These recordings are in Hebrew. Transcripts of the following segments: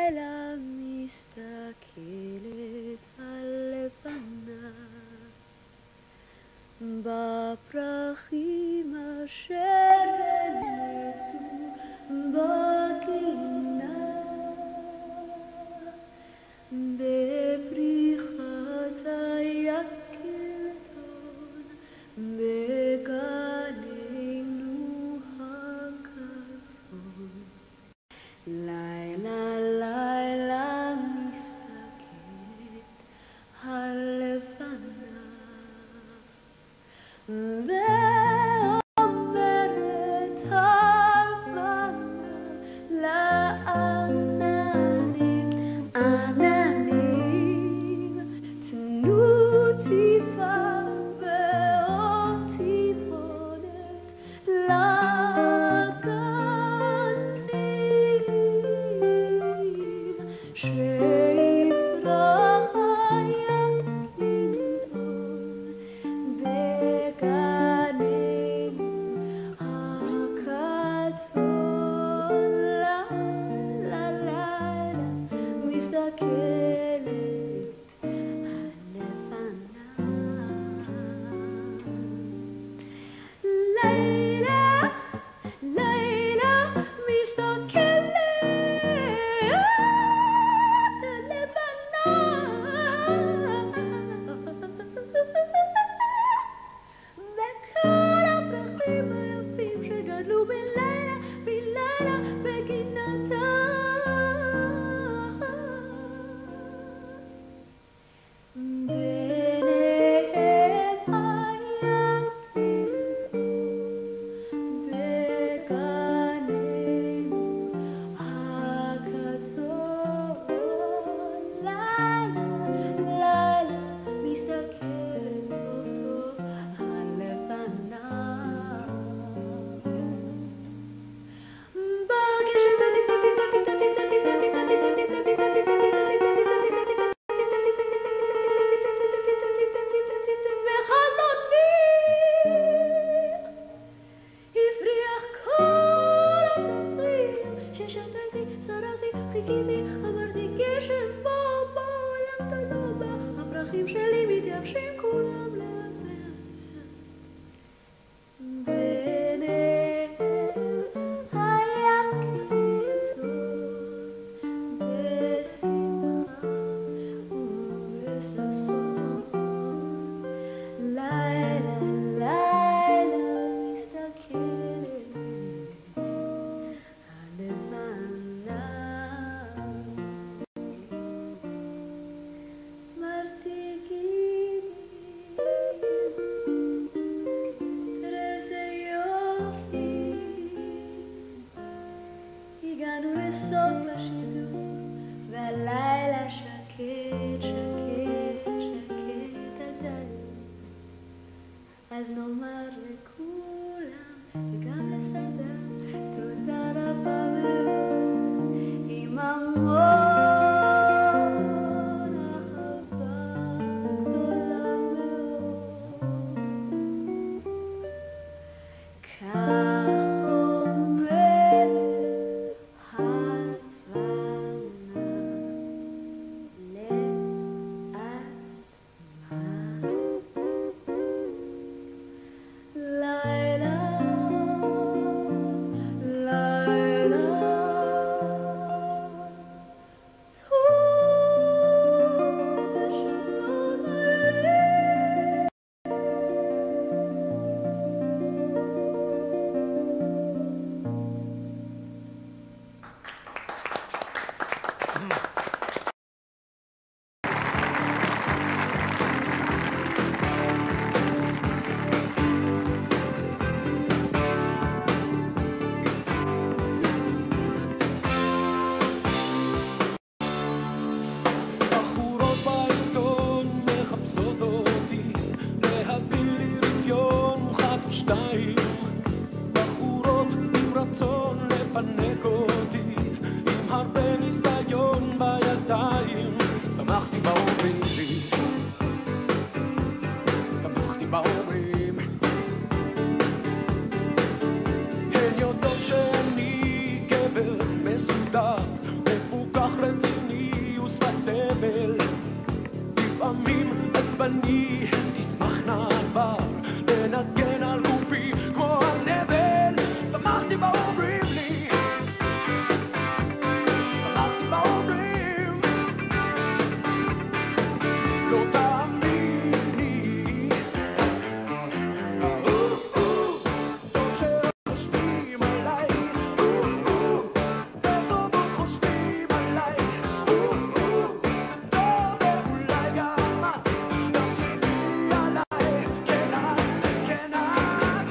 לילה מסתכלת על לבנה בפרחים אשר נצאו בגינה בפריחת היקלטון בגננו הקטון. לילה לילה מסתכלת הלבנה ואומרת הלבנה לעננים, עננים תנו טיפה ועוד טיפונת לגנים שיפרח היקלטון בגננו הקטון. לילה לילה מסתכלת הלבנה. לילה לילה מסתכלת הלבנה וכל הפרחים היפים שגדלו בלילה בלילה בגינתה ביניהם היקלטון בגננו הקטון. לילה לילה מסתכלת טוב טוב הלבנה בגשם וטיפ טיפ טיפ טיפ טיפ טיפ טיפ טיפ טיפ טיפ וחלוני הפריח כל הפרחים ששתלתי, שרתי, חיכיתי, אמרתי גשם בוא בוא למה אתה לא בא? הפרחים שלי מתייבשים כולם לאט לאט ביניהם היקלטון בשמחה ובששון. לילה לילה מסתכלת הלבנה מרתיקים איזה יופי הגענו לסוף השידור והלילה שקט שקט שקט עדיין. אז נאמר לכולם וגם לסדר תודה רבה מאוד עם המון אהבה גדולה מאוד. כך אומרת הלבנה לעצמה. לילה לילה טוב ושלום עליך. בחורות בעיתון מחפשות אותי להביא לי רפיון אחד ושתיים. בחורות עם רצון לפנק אותי עם הרבה ניסיון בידיים. שמחתי בהורים שלי, שמחתי בהורים. הן יודעות שאני גבר מסודר מפוקח לצורך עיני תשמחנה כבר לנגן על גופי כמו על נבל. שמחתי באומרים לי, שמחתי באומרים, לא תאמיני. טוב שחושבים עליי, וטוב עוד חושבים עליי. זה טוב ואולי גם את תחשבי עליי. כן את, כן את.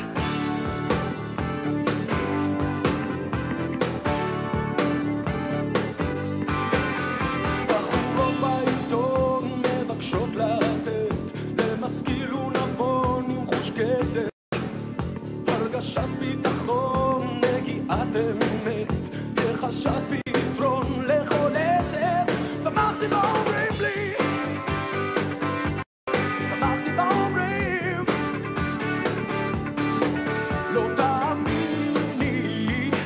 בחורות בעיתון מבקשות לתת למשכיל ונבון עם חוש קצת, הרגשת ביטחון, נגיעת אמת, יחשת פתרון לכל עצב. שמחתי באומרים לי, שמחתי באומרים, לא תאמיני.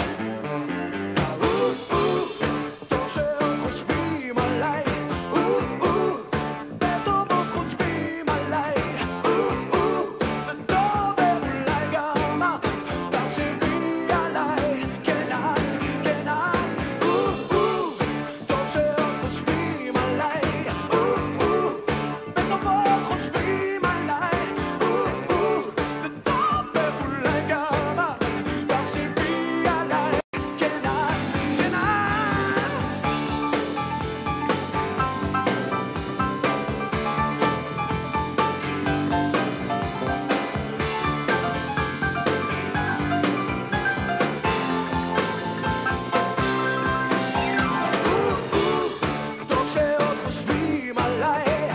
טוב שעוד חושבים עליי, וטוב עוד חושבים עליי. זה טוב ואולי גם את תחשבי עליי. כן את, כן את. טוב שעוד חושבים עליי, וטוב עוד חושבים עליי. זה טוב ואולי גם את תחשבי עליי. כן את, כן את. טוב שעוד חושבים עליי,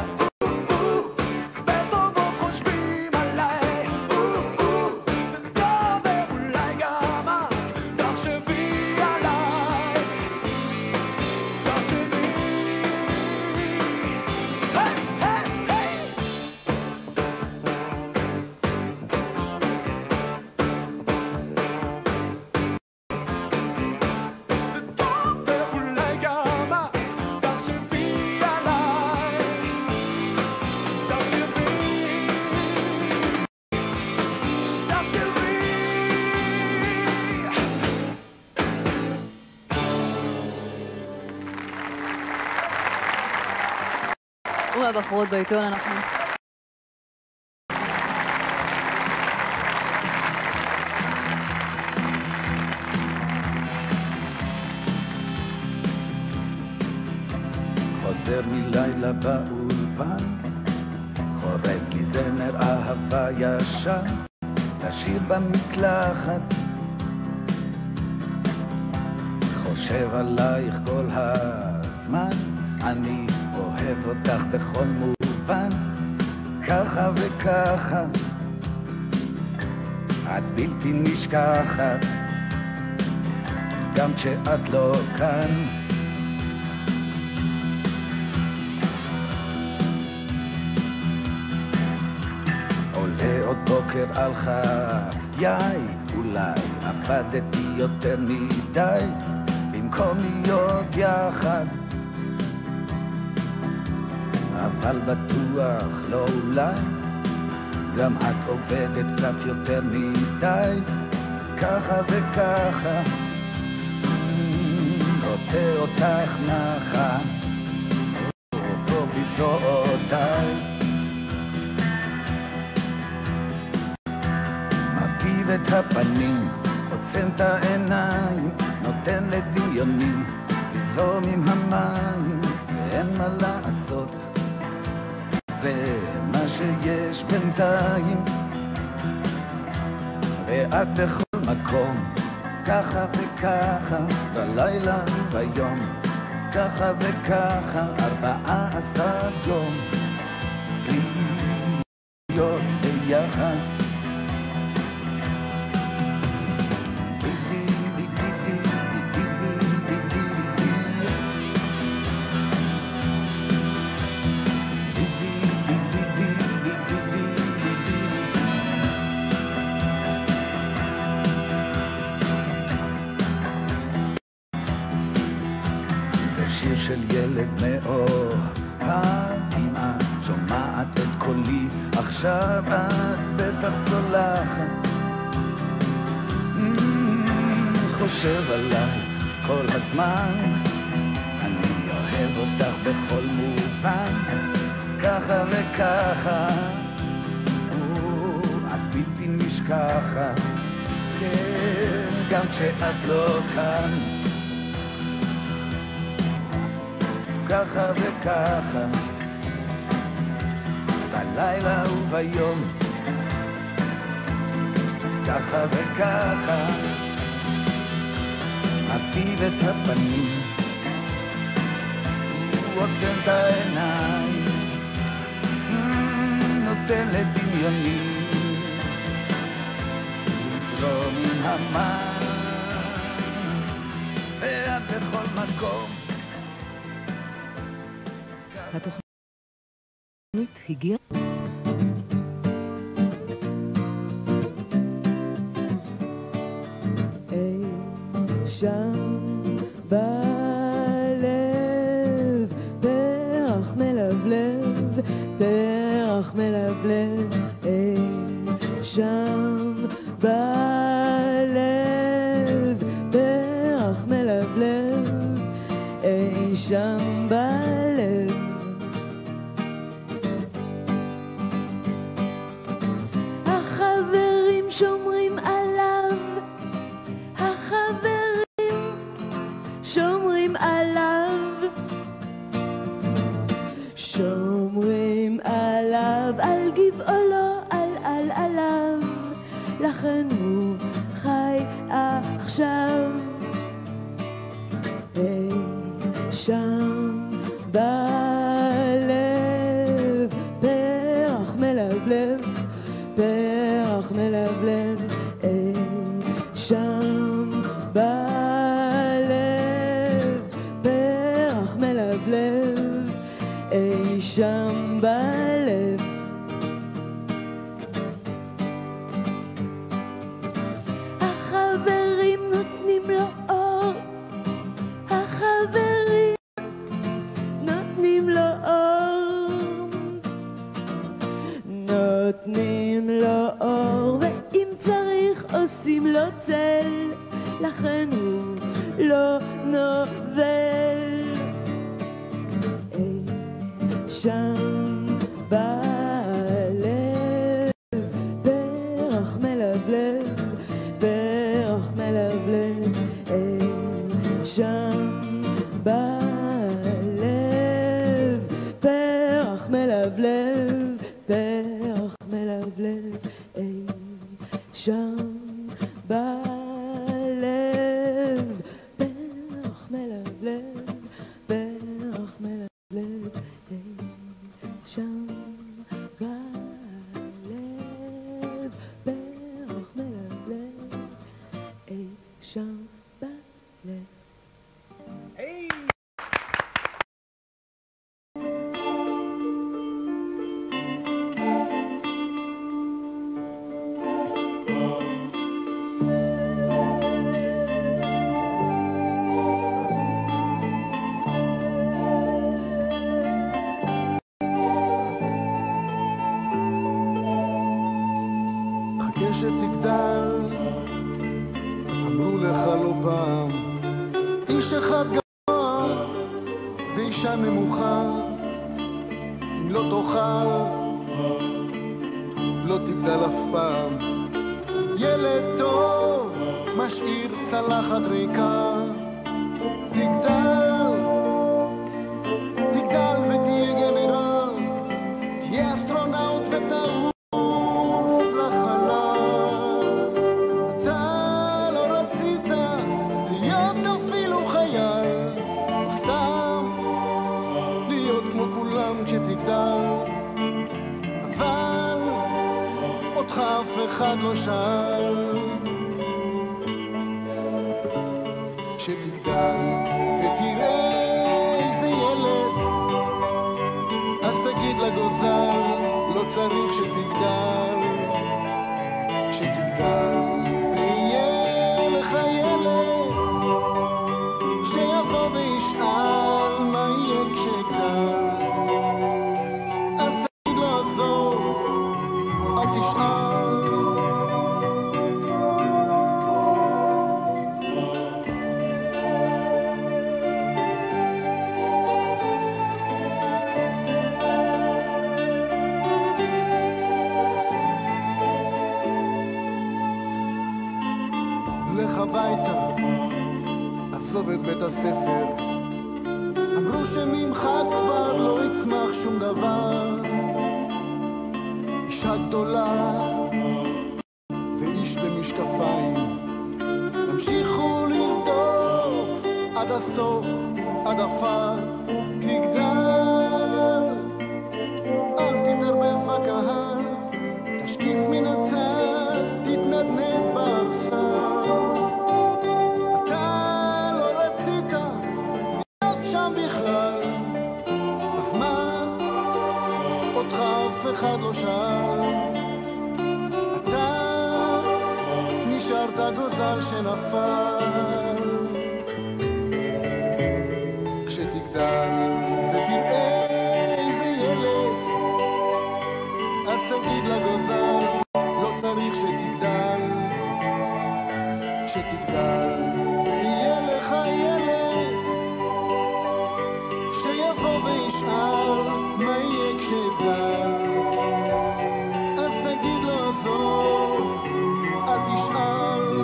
וטוב עוד חושבים עליי. זה טוב ואולי גם את תחשבי עליי. תחשבי. היי, היי, היי. זה טוב ואולי גם את תחשבי עליי. תחשבי. תחשבי. ובחורות בעיתון אנחנו חוזר מלילה באולפן, חורז לי זמר אהבה ישן, לשיר במקלחת, חושב עלייך כל הזמן, אני אוהב אותך בכל מובן, ככה וככה, את בלתי נשכחת, גם כשאת לא כאן. עולה עוד בוקר על חיי, אולי עבדתי יותר מדי, במקום להיות יחד, אבל בטוח לא אולי, גם את עובדת קצת יותר מדי, ככה וככה, רוצה אותך נחה, או בזרועותיי, מרכיב את הפנים, עוצם את העיניים, נותן לדמיוני לזרום עם המים, ואין מה לעשות, זה מה שיש בינתיים, ואת בכל מקום, ככה וככה, בלילה וביום, ככה וככה, 14 יום, להיות ביחד. שיר של ילד מאוהב, אם את שומעת את קולי, עכשיו את בטח סולחת. חושב עלייך כל הזמן, אני אוהב אותך בכל מובן, ככה וככה, את בלתי נשכחת, כן, גם כשאת לא כאן, ככה וככה, בלילה וביום, ככה וככה, מטיב את הפנים, עוצם את העיניים, נותן לדמיוני לזרום עם המים, ואת בכל מקום. התוכנית הגיעה. שם בלב פרח מלבלב, פרח מלבלב, שם בלב פרח מלבלב, שם בלב. החברים שומרים עליו, החברים שומרים עליו, שומרים עליו, על גבעולו, עליו, לכן הוא חי עכשיו. שם בלב פרח מלבלב, פרח מלבלב, שם בלב פרח מלבלב, שם בלב. החברים נותנים לו אור, החברים נותנים לו אור, נותנים לו אור, ואם צריך עושים לו צל, לכן הוא לא נובל. שם בלב פרח מלבלב, פרח מלבלב, שם בלב פרח מלבלב, פרח מלבלב, שם בלב פרח מלבלב, פרח מלבלב, שם בלב פרח מלבלב, שם בלב. שתגדל, אמרו לך לא פעם, איש אחד גבוה ואישה נמוכה, אם לא תאכל לא תגדל אף פעם. ילד טוב משאיר צלחת ריקה, תגדל, תגדל ותהיה גנרל, תהיה אסטרונאוט ותעוף כשתגדל, אבל אותך אף אחד לא שאל. כשתגדל ותראה איזה ילד, אז תגיד לגוזל, לא צריך שתגדל. כשתגדל ויהיה לך ילד, שיבוא וישאל מה יהיה כשגדל, אז תגיד לו עזוב, לעזוב את בית הספר. אמרו שממך כבר לא יצמח שום דבר. אישה גדולה ואיש במשקפיים המשיכו לרדוף עד הסוף, עד עפר תגדל. אל תתערבב בקהל, תשקיף מן הצד, תתנדנד בארסל. אתה לא רצית להיות שם בכלל, אז מה? אותך אף אחד לא שאל. אתה נשארת גוזל שנפל. כשתגדל ותראה איזה ילד, אז תגיד לגוזל, לא צריך שתגדל. כשתגדל ויהיה לך ילד, שיבוא וישאל מה יהיה כשאגדל, אז תגיד לו עזוב, אל תשאל.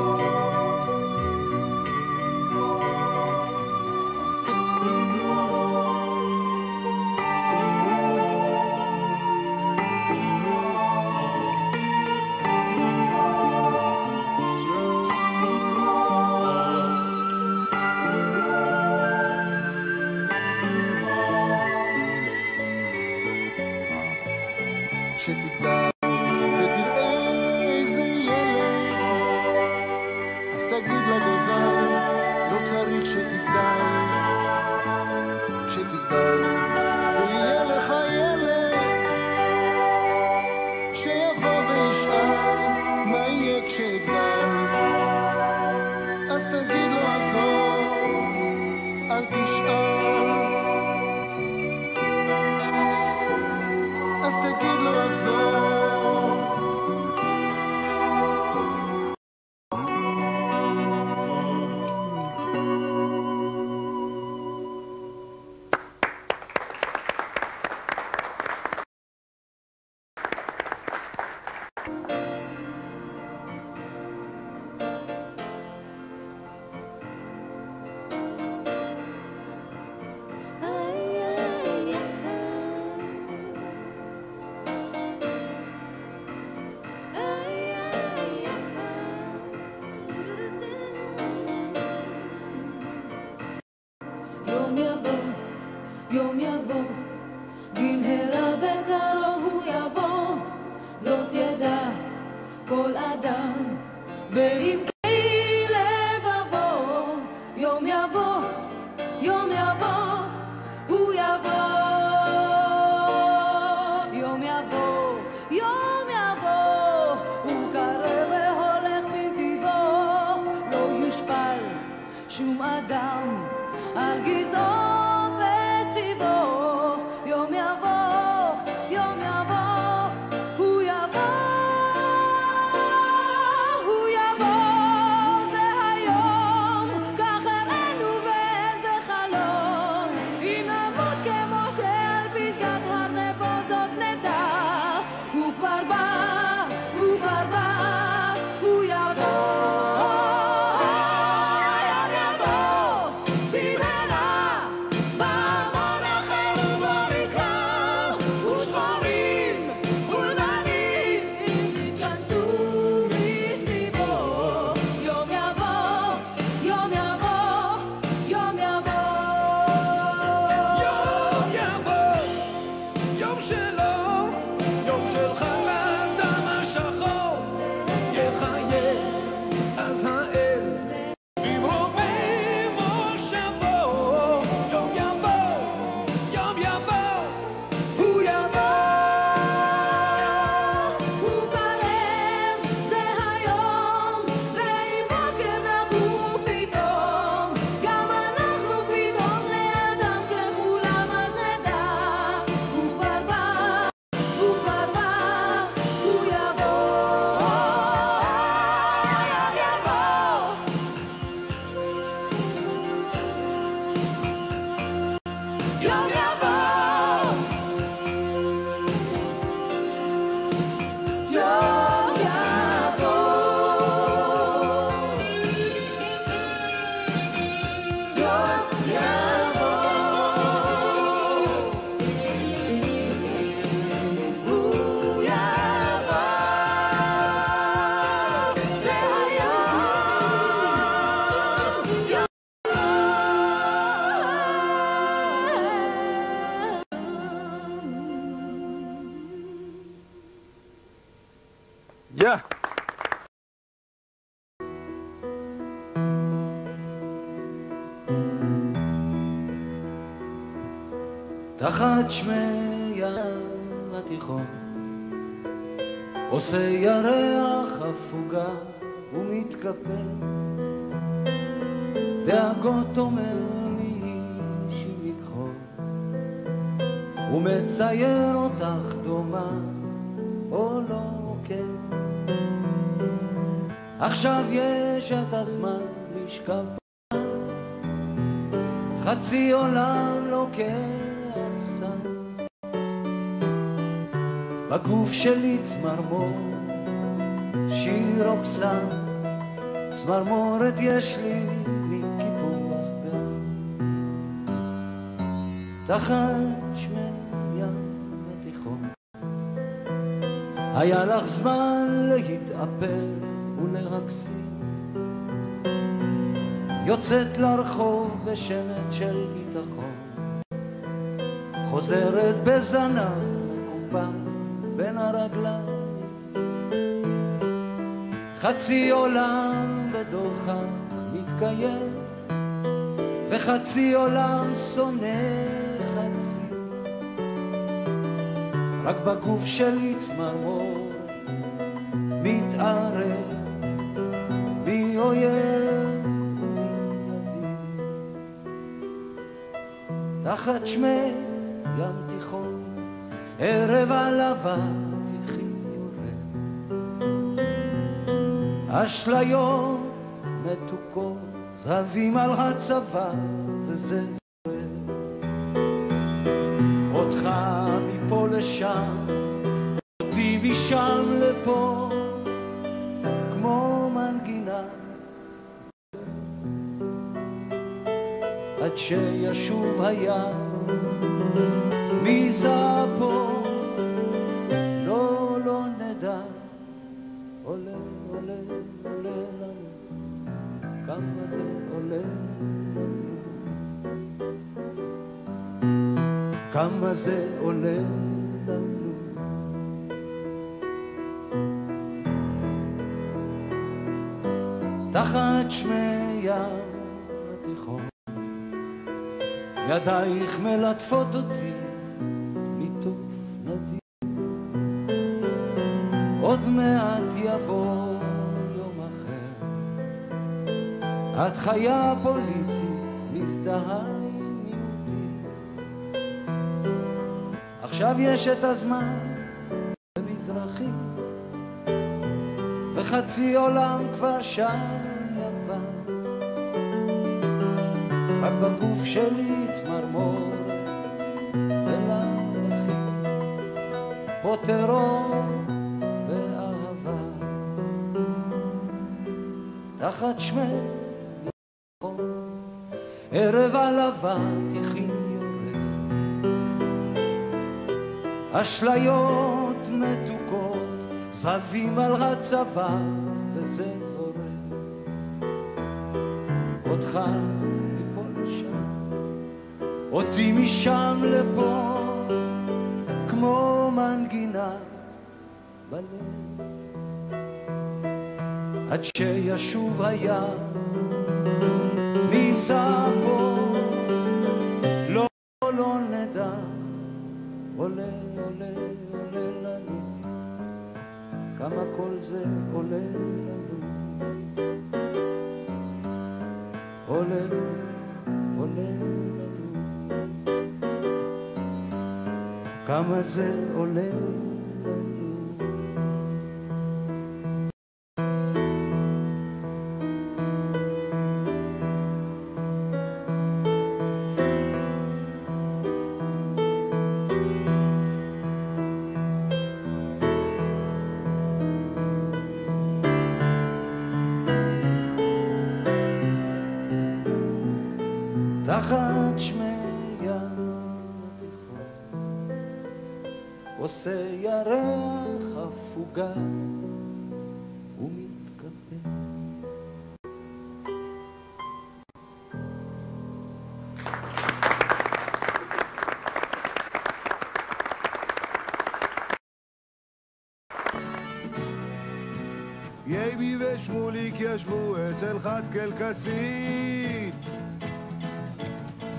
כשתגדל ותראה איזה ילד, אז תגיד לגוזל, לא צריך שתגדל. כשתגדל ויהיה לך ילד, שיבוא וישאל מה יהיה כשאגדל, אז תגיד לו עזוב, אל תשאל. אז תגיד לו עזוב. יום יבוא, במהרה בקרוב הוא יבוא, זאת ידע כל אדם בעמקי לבבו. יום יבוא, יום יבוא, הוא יבוא. יום יבוא, יום יבוא, הוא קרב והולך בנתיבו, לא יושפל שום אדם על גזעו. יום יבוא, יום יבוא, הוא יבוא, הוא יבוא, זה היום, כך הראינו ואין זה חלום. אם נעמוד כמו שעל פסגת הר נבו זאת נדע, הוא כבר בא, הוא כבר בא, הוא יבוא. יום יבוא, במהרה, תחת שמי ים התיכון עושה ירח הפוגה ומתקפל, דאגות אומר לי שמכחול, ומצייר אותך דומה או לא כן. עכשיו יש את הזמן לשכב חצי עולם לוקח סם, בגוף שלי צמרמור שיר אוקסן, צמרמורת יש לי מקיפוח גם. תחת שמי ים התיכון היה לך זמן להתאפר ולהקסים, יוצאת לרחוב בשמץ של ביטחון, חוזרת בזנב מקופל בין הרגליים, חצי עולם בדוחק מתקיים, וחצי עולם שונא חצי, רק בגוף שלי צמרמור מתערב, בי אויב תחת שמי ים תיכון ערב הלבן תחי יורד, אשליות מתוקות זהבים על הצבא וזה זוהר, אותך מפה לשם אותי משם לפה כמו מנגינה, עד שישוב הים מזעפו לא נדע, עולה עולה עולה לנו, כמה זה עולה לנו, כמה זה עולה לנו. תחת שמי ים התיכון ידייך מלטפות אותי מתוף נדיר, עוד מעט יבוא יום אחר, את חיה פוליטית מזדהה עם מיעוטים, עכשיו יש את הזמן במזרחי, וחצי עולם כבר שם יבן, רק בגוף שלי צמרמור ולכי פה טרור ואהבה. תחת שמי יחון ערב הלבן תחי יורד, אשליות מתוקות זהבים על הצבא וזה זורק, אותך אותי משם לפה כמו מנגינה בלב, עד שישוב הים מזעפו לא נדע, עולה עולה עולה לנו, כמה כל זה עולה לנו, עולה עולה לנו, כמה זה עולה לנו. תחת שמי עושה ירח הפוגה ומתקפל. יייבי ושמוליק ישבו אצל חץ קלקסית,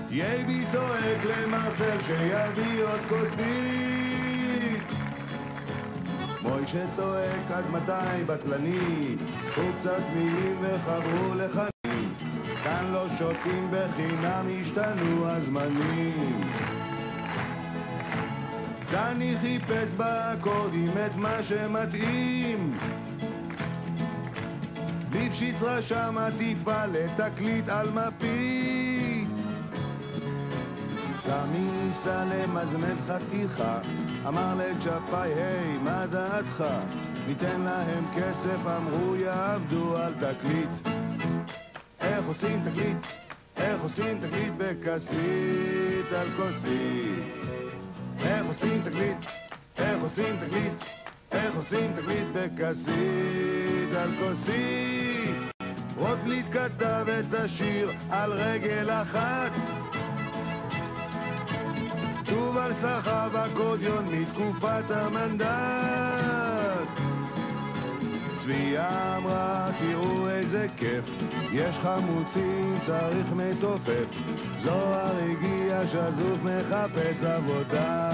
יבי צועק למרסל שיביא עוד כוסית. מוישה צועק עד מתי בטלני, וקצת מילים וחברו לחנים. כאן לא שותים בחינם, השתנו הזמנים. דני חיפש באקורדים את מה שמתאים. ליפשיץ רשם עטיפה לתקליט על מפית. סמי ניסה למזמז חתיכה, אמר לג'פאי, היי, מה דעתך? ניתן להם כסף, אמרו יעבדו על תקליט. איך עושים תקליט? איך עושים תקליט בכסית על כוסית? איך עושים תקליט? איך עושים תקליט? איך עושים תקליט בכסית על כוסית? רוטבליט כתב את השיר על רגל אחת. תובל סחב אקורדיון מתקופת המנדט. צביה אמרה, תראו איזה כיף, יש חמוצים, צריך מתופף. זוהר הגיע שזוף, מחפש עבודה.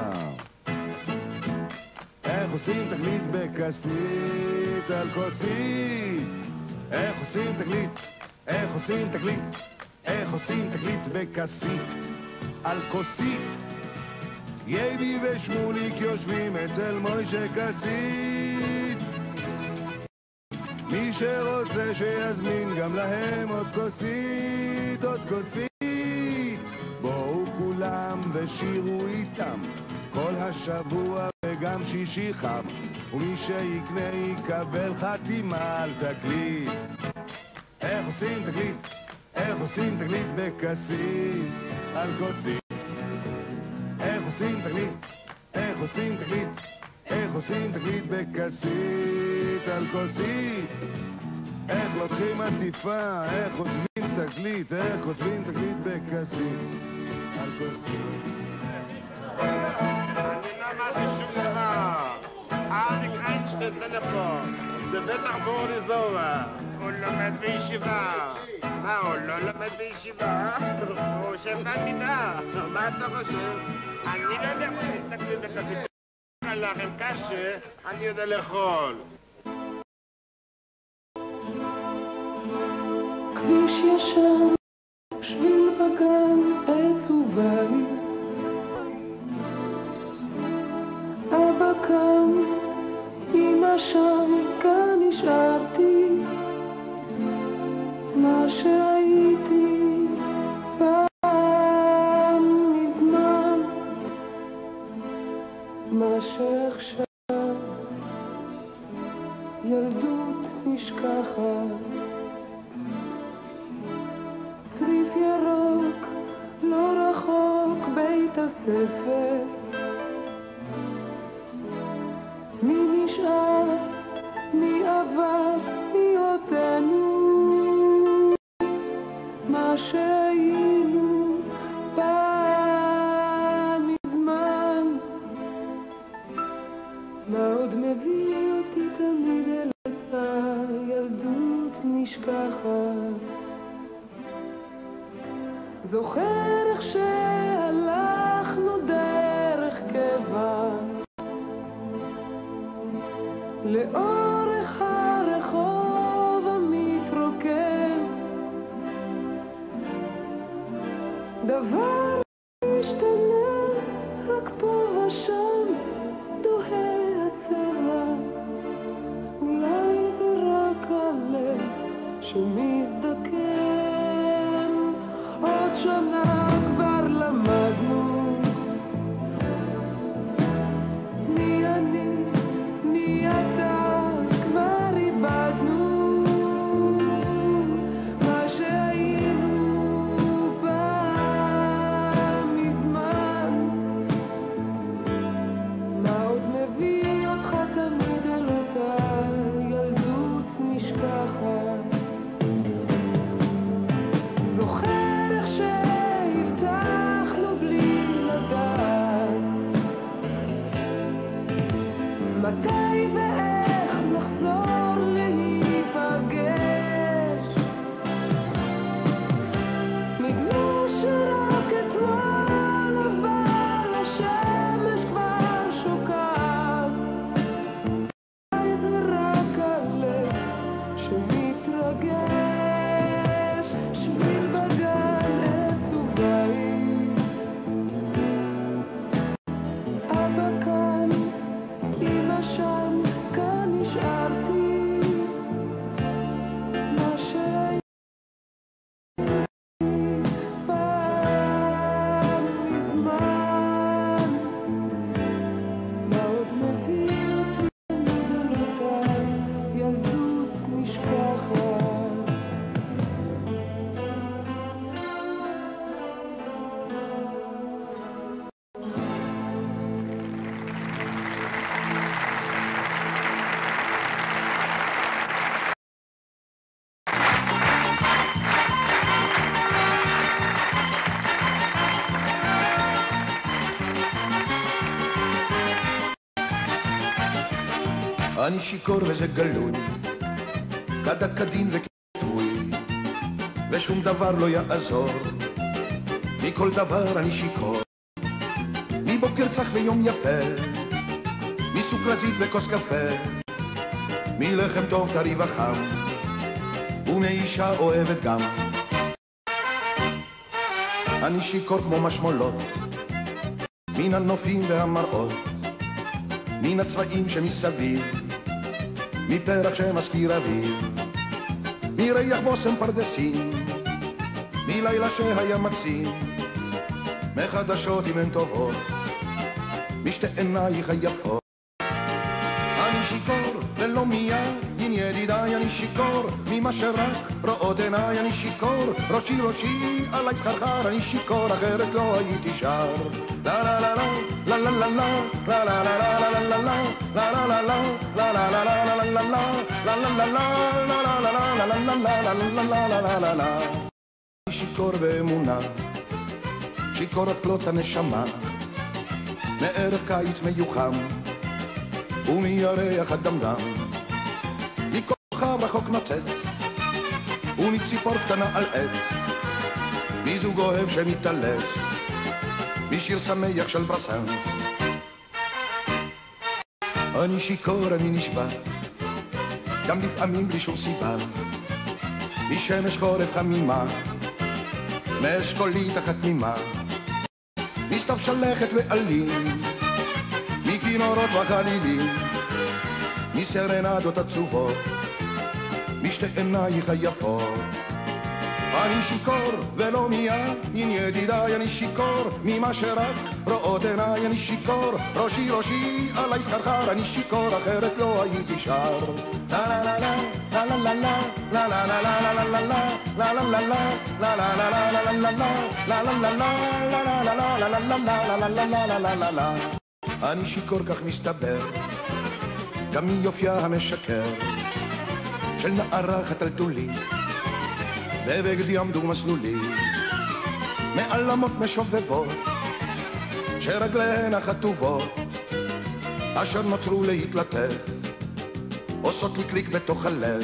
איך עושים תקליט בכסית על כוסית? איך עושים תקליט? איך עושים תקליט? איך עושים תקליט בכסית על כוסית? יבי ושמוליק יושבים אצל מוישה כסית. מי שרוצה שיזמין גם להם עוד כוסית, עוד כוסית. בואו כולם ושירו איתם כל השבוע וגם שישי חם, ומי שיקנה יקבל חתימה על תקליט. איך עושים תקליט? איך עושים תקליט בכסית על כוסית? איך עושים תקליט? איך עושים תקליט? איך עושים תקליט בכסית על כוסית? איך לוקחים עטיפה? איך כותבים תקליט? איך כותבים תקליט בכסית על כוסית? אני לא אמרתי שום דבר. אריק איינשטיין טלפון. זה בטח בורי זוהר. הוא לומד בישיבה. מה, הוא לא לומד בישיבה? הוא שבתידה. מה אתה חושב? אני לא יודע איך עושים תקליט בכסית. לכם קשה, אני יודע לאכול. כביש ישר, שביל בגן, עץ ובית. אבא כאן, אמא שם, כאן נשארתי. מה שהייתי פעם מזמן, מה שעכשיו ילדות נשכחת. צריף ירוק, לא רחוק בית הספר. מי נשאר, מי עבר, מי אותנו, מה שהיינו פעם מזמן. מה עוד מביא אותי תמיד אל אותה ילדות נשכחת. זוכר איך שהלכנו דרך קבע לאורך הרחוב המתרוקן. דבר משתנה, רק פה ושם דוהה הצבע. אולי זה רק הלב שמזדקן. עוד שנה כבר למדנו מי אני, מי אתה, כבר איבדנו מה שהיינו פעם מזמן. אני שיקור וזה גלוי, כדת כדין וכתוי, ושום דבר לא יעזור, מכל דבר אני שיקור, מבוקר צח ויום יפה, מסוכרזית וכוס קפה, מלחם טוב טרי וחם, ומאישה אוהבת גם. אני שיקור כמו משמולות, מן הנופים והמראות, מן הצבעים שמסביב, מפרח שמזכיר אביב, מריח בוסם פרדסים, מלילה שהיה מקסים, מחדשות אם הן טובות, משתי עינייך היפות. אני שיקור ולא מיד, עם ידידיי אני שיקור, ממה שרק רואות עיניי אני שיקור, ראשי ראשי עלי סחרחר, אני שיקור אחרת לא הייתי שר. לה לה לה לה לה לה לה לה לה לה לה לה לה לה לה. אני שיקור באמונה, שיקור עד כלות הנשמה, מערב קיץ מיוחם ומירח הדמדם, מכוכב רחוק נוצץ ומציפור קטנה על עץ, מזוג אוהב שמתעלס, משיר שמח של ברסנס. אני שיקור, אני נשבע, גם לפעמים בלי שום סיבה, משמש חורף חמימה, מאשכולית אחת תמימה, מסתיו שלכת ועלים, מכינורות וחלילים, מסרנדות עצובות, משתי עינייך היפות. אני שיקור ולא מיד, עם ידידיי אני שיקור, ממה שרק רואות עיניי אני שיקור, ראשי ראשי עלי סחרחר, אני שיקור אחרת לא הייתי שר. לה לה לה לה לה לה לה לה לה לה לה לה לה לה לה לה לה לה לה. אני שיקור כך מסתבר, גם מיופייה המשקר של נערה חתלתולית, בבגד ים דו מסלולי, מעלמות משובבות שרגליהן החטובות, אשר נוצרו להתלטף, עושות לי קליק בתוך הלב.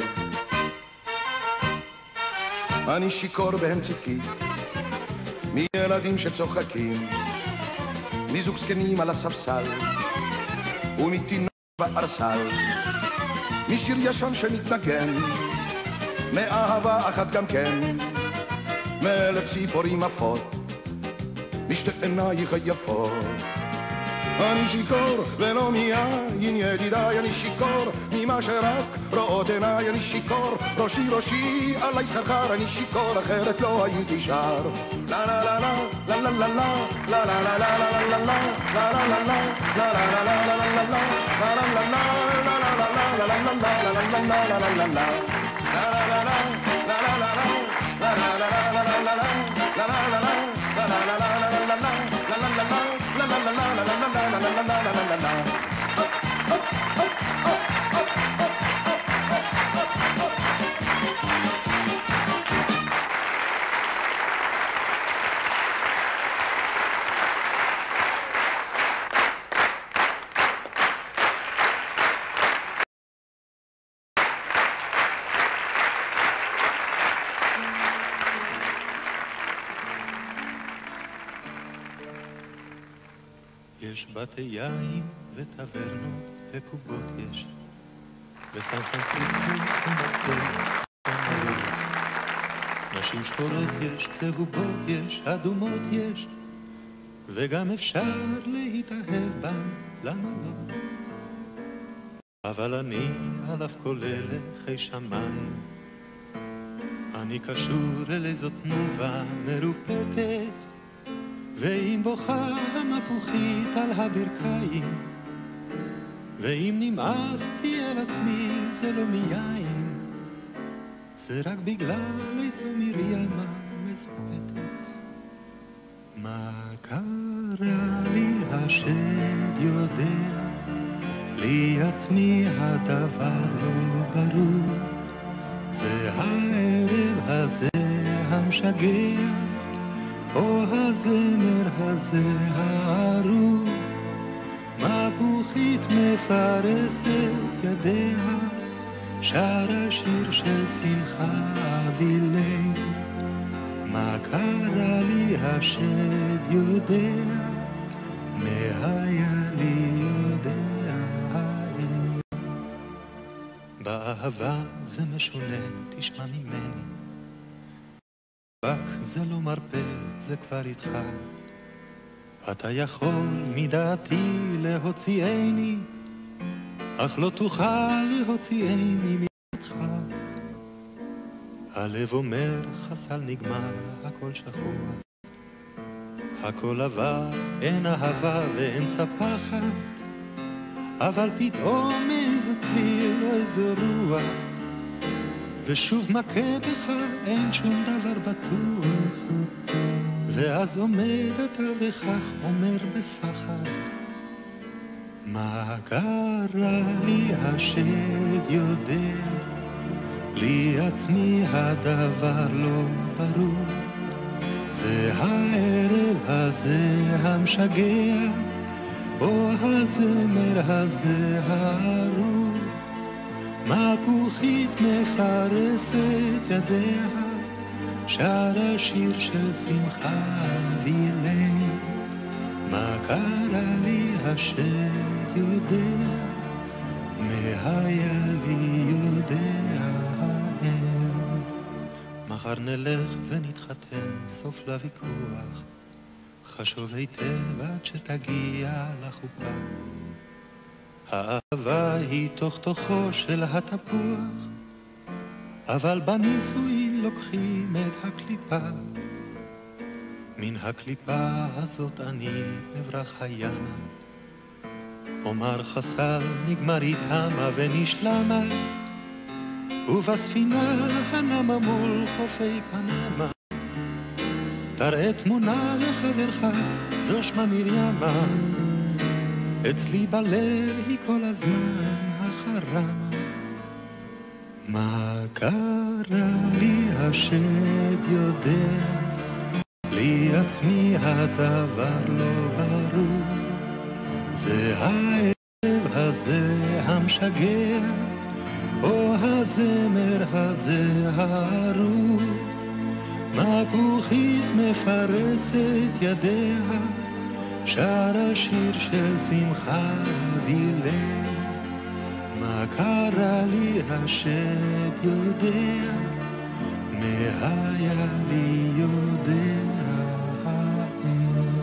אני שיקור בהן צדקי, מילדים שצוחקים, מזוג זקנים על הספסל, ומתינוק בארסל, משיר ישן שמתנגן, מאהבה אחת גם כן, מאלף ציפורים עפות, משתי עינייך היפות. אני שיקור ולא מיד, עם ידידיי אני שיקור, ממה שרק רואות עיניי אני שיקור, ראשי ראשי עלי סחרחר, אני שיקור אחרת לא הייתי שר. לה לה לה לה לה לה לה לה לה לה לה לה יש בתי יין וטברנות וקובות יש, בסן פרנסיסקו ומצל ומריר, נשים שחורות יש, צהובות יש, אדומות יש, וגם אפשר להתאהב בן, למה לא? אבל אני על אף כל אלה חי שמיים, אני קשור אל איזו תנובה מרופטת, ואם בוכה המפוחית על הברכיים, ואם נמאסתי על עצמי זה לא מיין, זה רק בגלל איזו מרימה מזופתת. מה קרה לי השד יודע, לי עצמי הדבר לא ברור, זה הערב הזה המשגע, או הזמר הזה הארור, מפוחית מפרסת יד יודע, שר השיר של שמחה וליל. מה קרה לי השד יודע, מה היה לי יודע האל. באהבה זה משונה, תשמע ממני, רק זה לא מרפא, זה כבר איתך. אתה יכול מדעתי להוציאני, אך לא תוכל להוציאני מדעתך. הלב אומר חסל נגמר, הכל שכוח, הכל עבר, אין אהבה ואין ספחת, אבל פתאום איזה צליל או איזה רוח, ושוב מכה בך, אין שום דבר בטוח. ואז עומד אתה וכך אומר בפחד, מה קרה לי השד יודע, לי עצמי הדבר לא ברור. זה הערב הזה המשגע, או הזמר הזה הארור. מפוחית מפרסת ידיה, שר השיר של שמחה וליל. מה קרה לי השד יודע, מה היה לי יודע האל. מחר נלך ונתחתן, סוף לוויכוח, חשוב היטב עד שתגיע לחופה. האהבה היא תוך תוכו של התפוח, אבל בנישואין לוקחים את הקליפה. מן הקליפה הזאת אני אברח הימה, אומר חסל נגמר איתמה ונשלמה, ובספינה הנמה מול חופי פנמה, תראה תמונה לחברך, זו שמה מרימה, אצלי בלב היא כל הזמן החרמה. מה קרה לי השד יודע, לי עצמי הדבר לא ברור. זה הערב הזה המשגע, או הזמר הזה הארור. מפוחית מפרסת ידיה, שר השיר של שמחה וליל. מה קרה לי השד יודע, מה היה לי יודע האל.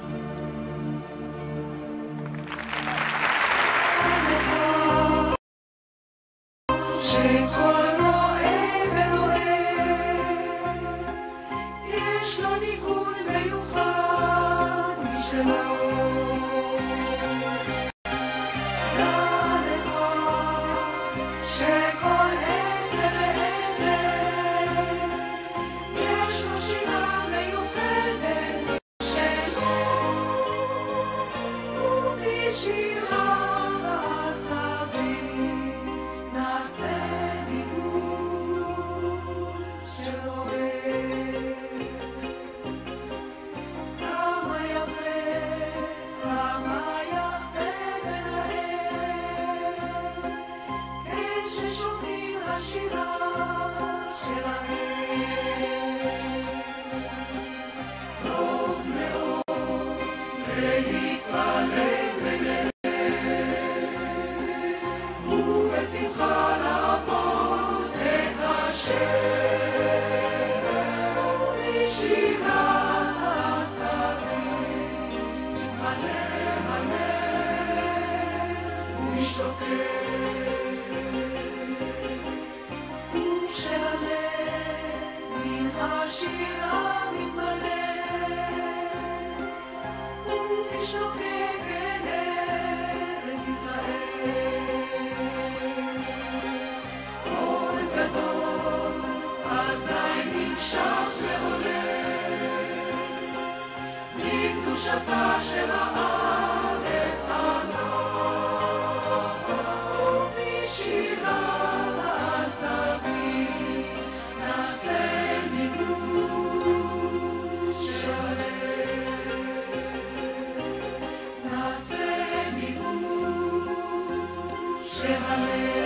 שכל רואה ורואה יש לו ניגון מיוחד משלו. שהלב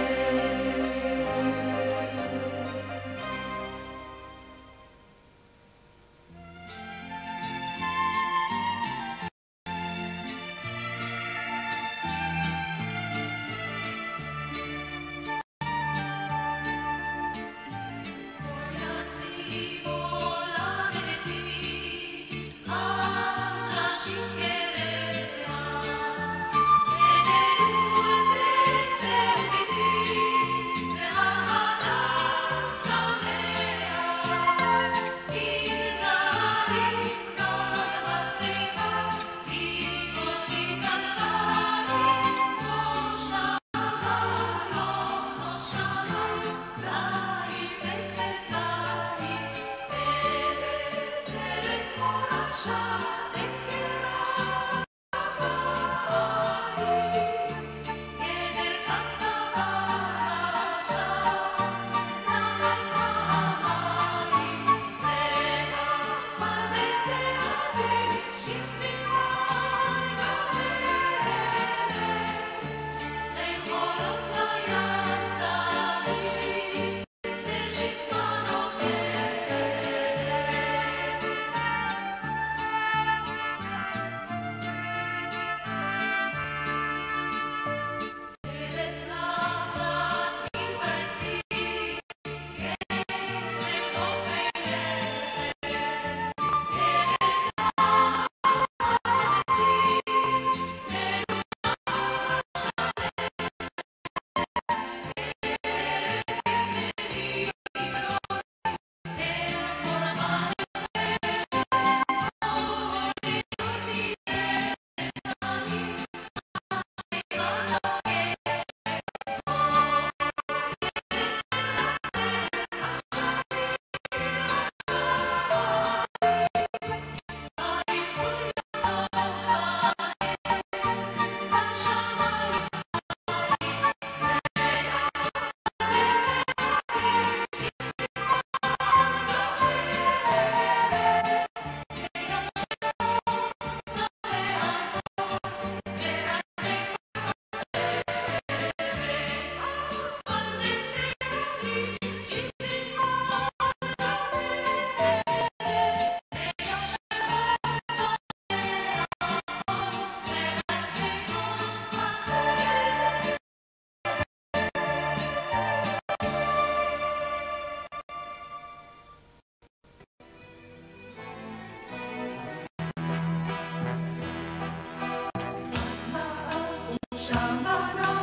Shambhala